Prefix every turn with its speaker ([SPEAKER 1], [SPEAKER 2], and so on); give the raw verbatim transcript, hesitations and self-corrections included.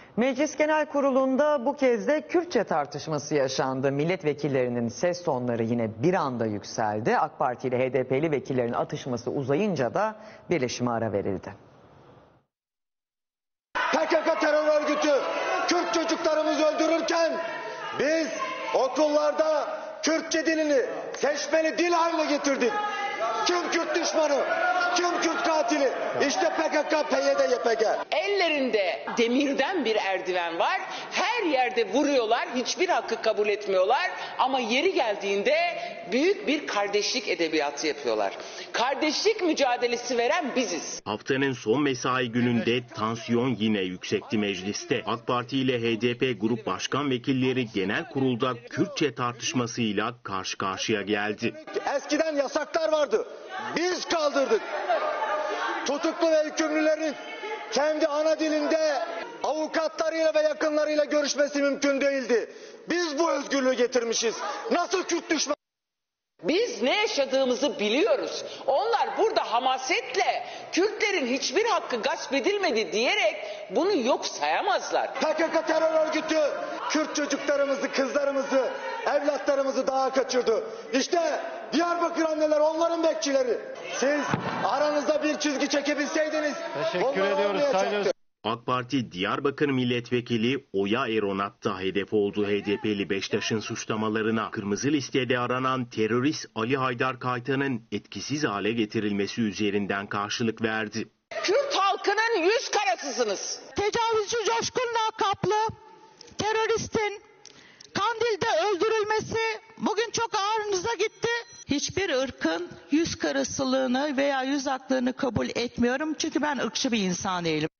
[SPEAKER 1] Meclis Genel Kurulu'nda bu kez de Kürtçe tartışması yaşandı. Milletvekillerinin ses tonları yine bir anda yükseldi. AK Parti ile H D P'li vekillerin atışması uzayınca da birleşime ara verildi.
[SPEAKER 2] P K K terör örgütü Kürt çocuklarımızı öldürürken biz okullarda Kürtçe dilini seçmeli dil haline getirdik. Kim Kürt düşmanı? Kim Kürt katili? İşte P K K, P Y D, Y P G.
[SPEAKER 3] Ellerinde demirden bir erdiven var. Her yerde vuruyorlar. Hiçbir hakkı kabul etmiyorlar. Ama yeri geldiğinde büyük bir kardeşlik edebiyatı yapıyorlar. Kardeşlik mücadelesi veren biziz.
[SPEAKER 4] Haftanın son mesai gününde tansiyon yine yüksekti mecliste. AK Parti ile H D P Grup Başkan Vekilleri genel kurulda Kürtçe tartışmasıyla karşı karşıya geldi.
[SPEAKER 2] Eskiden yasaklar vardı. Biz kaldırdık. Tutuklu ve hükümlülerin kendi ana dilinde avukatlarıyla ve yakınlarıyla görüşmesi mümkün değildi. Biz bu özgürlüğü getirmişiz. Nasıl Kürt düşmanı?
[SPEAKER 3] Biz ne yaşadığımızı biliyoruz. Onlar burada hamasetle Kürtlerin hiçbir hakkı gasp edilmedi diyerek bunu yok sayamazlar.
[SPEAKER 2] P K K terör örgütü Kürt çocuklarımızı, kızlarımızı, evlatlarımızı daha kaçırdı. İşte Diyarbakır anneler onların bekçileri. Siz aranızda bir çizgi çekebilseydiniz
[SPEAKER 5] Teşekkür ediyoruz Sayın
[SPEAKER 4] AK Parti Diyarbakır Milletvekili Oya Eronat da hedef oldu H D P'li Beştaş'ın suçlamalarına. Kırmızı listede aranan terörist Ali Haydar Kaytan'ın etkisiz hale getirilmesi üzerinden karşılık verdi.
[SPEAKER 3] Kürt halkının yüz karasısınız.
[SPEAKER 6] Tecavüzcü Coşkun lakaplı teröristin Kandil'de öldürülmesi bugün çok ağrınıza gitti. Hiçbir ırkın yüz karasılığını veya yüz haklığını kabul etmiyorum çünkü ben ırkçı bir insan değilim.